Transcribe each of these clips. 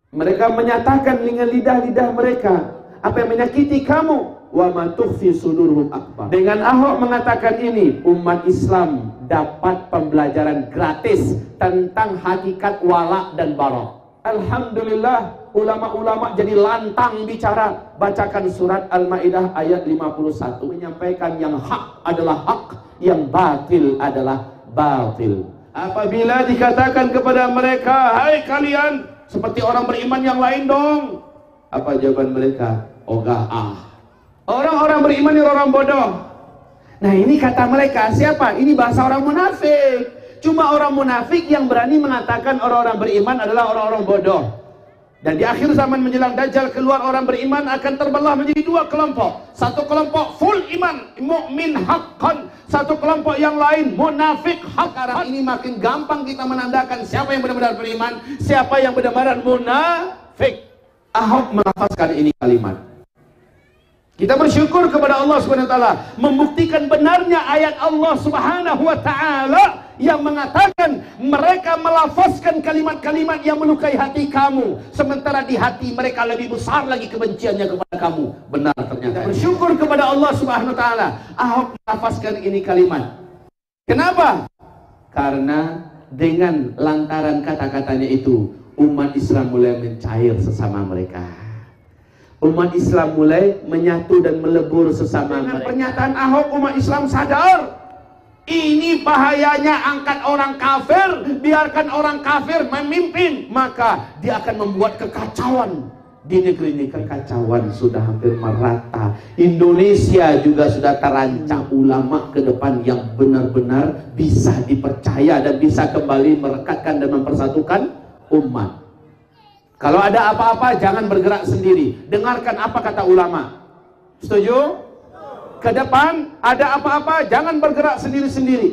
Mereka menyatakan dengan lidah-lidah mereka apa yang menyakiti kamu. Wa ma tukhfi sudurhum akbar. Dengan Ahok mengatakan ini, umat Islam dapat pembelajaran gratis tentang hakikat wala dan bara. Alhamdulillah, ulama-ulama jadi lantang bicara. Bacakan surat Al-Maidah ayat 51, menyampaikan yang hak adalah hak, yang batil adalah batil. Apabila dikatakan kepada mereka, hai kalian seperti orang beriman yang lain dong, apa jawaban mereka? Ogah. Orang-orang beriman ini orang bodoh. Nah, ini kata mereka siapa? Ini bahasa orang munafik. Cuma orang munafik yang berani mengatakan orang-orang beriman adalah orang-orang bodoh. Dan di akhir zaman menjelang Dajjal keluar, orang beriman akan terbelah menjadi dua kelompok. Satu kelompok full iman, mukmin haqqan. Satu kelompok yang lain munafik hak. Sekarang ini makin gampang kita menandakan siapa yang benar-benar beriman, siapa yang benar-benar munafik. Ahok melafazkan ini kalimat. Kita bersyukur kepada Allah Subhanahu wa taala membuktikan benarnya ayat Allah Subhanahu wa taala yang mengatakan mereka melafazkan kalimat-kalimat yang melukai hati kamu, sementara di hati mereka lebih besar lagi kebenciannya kepada kamu. Benar ternyata. Kita bersyukur kepada Allah Subhanahu wa taala, Ahok melafazkan ini kalimat. Kenapa? Karena dengan lantaran kata-katanya itu umat Islam mulai mencair sesama mereka. Umat Islam mulai menyatu dan melebur sesama mereka. Dengan pernyataan Ahok, umat Islam sadar ini bahayanya angkat orang kafir, biarkan orang kafir memimpin, maka dia akan membuat kekacauan di negeri ini. Kekacauan sudah hampir merata. Indonesia juga sudah terancam. Ulama ke depan yang benar-benar bisa dipercaya dan bisa kembali merekatkan dan mempersatukan umat. Kalau ada apa-apa jangan bergerak sendiri. Dengarkan apa kata ulama. Setuju? Ke depan ada apa-apa jangan bergerak sendiri-sendiri.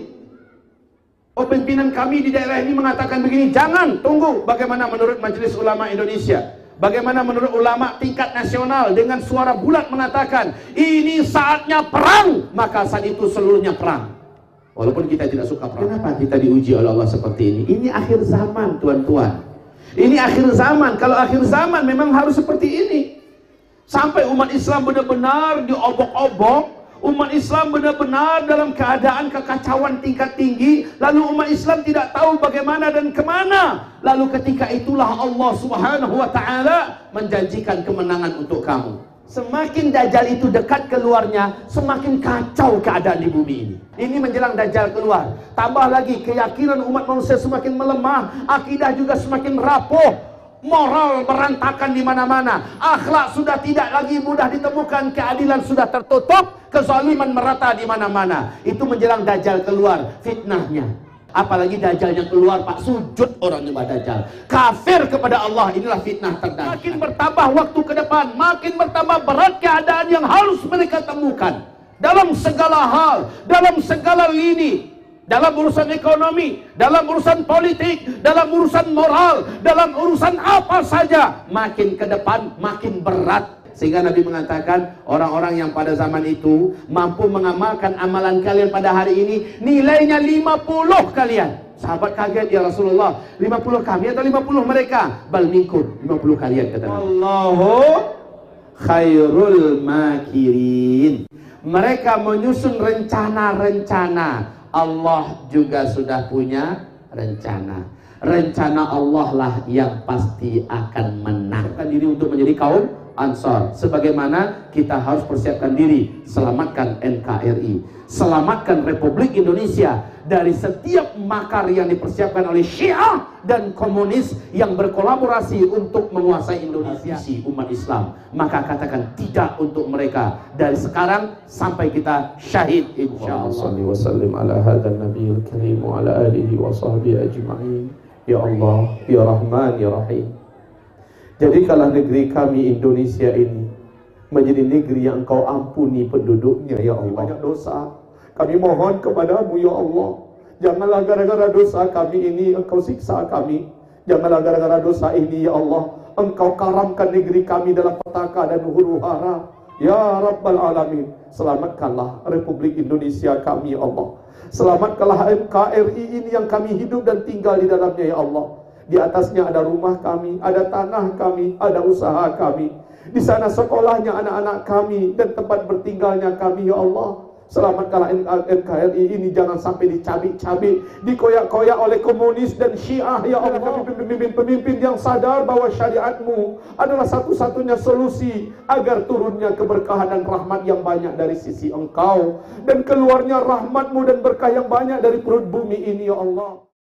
Oh, pimpinan kami di daerah ini mengatakan begini. Jangan, tunggu. Bagaimana menurut Majelis Ulama Indonesia? Bagaimana menurut ulama tingkat nasional dengan suara bulat mengatakan ini saatnya perang, maka saat itu seluruhnya perang. Walaupun kita tidak suka perang. Kenapa kita diuji oleh Allah seperti ini? Ini akhir zaman, tuan-tuan. Ini akhir zaman. Kalau akhir zaman memang harus seperti ini. Sampai umat Islam benar-benar diobok-obok, umat Islam benar-benar dalam keadaan kekacauan tingkat tinggi, lalu umat Islam tidak tahu bagaimana dan kemana. Lalu ketika itulah Allah Subhanahu wa ta'ala menjanjikan kemenangan untuk kamu. Semakin Dajjal itu dekat keluarnya, semakin kacau keadaan di bumi ini. Ini menjelang Dajjal keluar. Tambah lagi keyakinan umat manusia semakin melemah, akidah juga semakin rapuh, moral berantakan di mana-mana, akhlak sudah tidak lagi mudah ditemukan, keadilan sudah tertutup, kezaliman merata di mana-mana. Itu menjelang Dajjal keluar, fitnahnya. Apalagi Dajjalnya keluar, Pak, sujud orang nyembah Dajjal, kafir kepada Allah. Inilah fitnah terdahsyat. Makin bertambah waktu ke depan, makin bertambah berat keadaan yang harus mereka temukan dalam segala hal, dalam segala lini, dalam urusan ekonomi, dalam urusan politik, dalam urusan moral, dalam urusan apa saja. Makin ke depan makin berat. Sehingga Nabi mengatakan orang-orang yang pada zaman itu mampu mengamalkan amalan kalian pada hari ini nilainya 50 kalian. Sahabat kaget, ya Rasulullah, 50 kami atau 50 mereka? Bal minkum, 50 kalian, kata Nabi. Allahu khairul makirin. Mereka menyusun rencana-rencana. Allah juga sudah punya rencana. Rencana Allah lah yang pasti akan menang. Diri untuk menjadi kaum Ansor, sebagaimana kita harus persiapkan diri, selamatkan NKRI, selamatkan Republik Indonesia dari setiap makar yang dipersiapkan oleh Syiah dan komunis yang berkolaborasi untuk menguasai Indonesia. Umat Islam, maka katakan tidak untuk mereka dari sekarang sampai kita syahid, insyaallah. Sallallahu wasallim ala hadzal nabiyil karim wa ala alihi wa sahbihi ajma'in. Ya Allah, ya Rahman, ya Rahim. Jadikanlah negeri kami Indonesia ini menjadi negeri yang Engkau ampuni penduduknya, ya Allah. Banyak dosa, kami mohon kepadamu, ya Allah. Janganlah gara-gara dosa kami ini Engkau siksa kami. Janganlah gara-gara dosa ini, ya Allah, Engkau karamkan negeri kami dalam petaka dan huru-hara. Ya Rabbal Alamin, selamatkanlah Republik Indonesia kami, ya Allah. Selamatkanlah NKRI ini yang kami hidup dan tinggal di dalamnya, ya Allah. Di atasnya ada rumah kami, ada tanah kami, ada usaha kami. Di sana sekolahnya anak-anak kami dan tempat bertinggalnya kami, ya Allah. Selamatkanlah NKRI ini, jangan sampai dicabik-cabik, dikoyak-koyak oleh komunis dan Syiah, ya Allah. Pemimpin-pemimpin yang sadar bahwa syariatmu adalah satu-satunya solusi agar turunnya keberkahan dan rahmat yang banyak dari sisi Engkau, dan keluarnya rahmatmu dan berkah yang banyak dari perut bumi ini, ya Allah.